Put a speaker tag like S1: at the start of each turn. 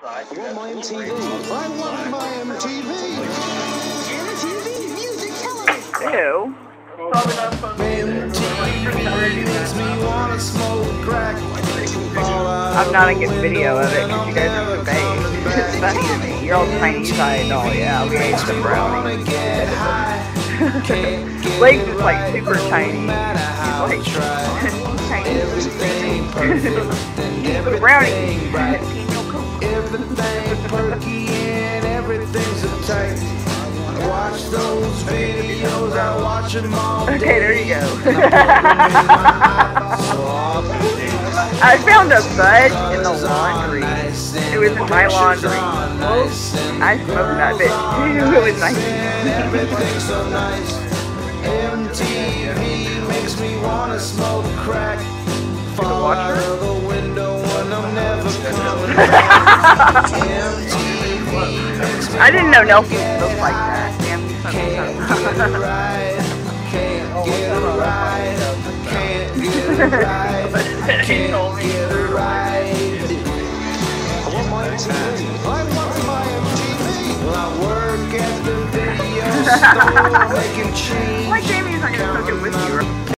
S1: want my MTV. I want my MTV.
S2: MTV Music Television.
S3: Ew.
S1: MTV makes me want to smoke crack.
S3: I'm not gonna get video of it because you guys are so vague. It's funny to me. You're all tiny side and all. Yeah, we ate some brownies. Legs is like super tiny. Like tiny. The brownie.
S1: Everything perky and everything's so tight. Watch those videos, I watch them all day.
S3: Okay, there you go. I found a bud in the laundry. It was in my laundry. Well, I smoked that bitch. It was nice.
S1: Everything's so nice. MTV makes me want to smoke crack. Fall out of the window when I'm never coming back. MTV makes me
S3: I didn't know Nelson smoked like that. Damn, you
S1: can't get it right, can't get it right, can't get it right, can't get it right. I want my MTV, I want my MTV. Well, I work at the video store making cheese.
S3: Like Jamie's not gonna cook it with you.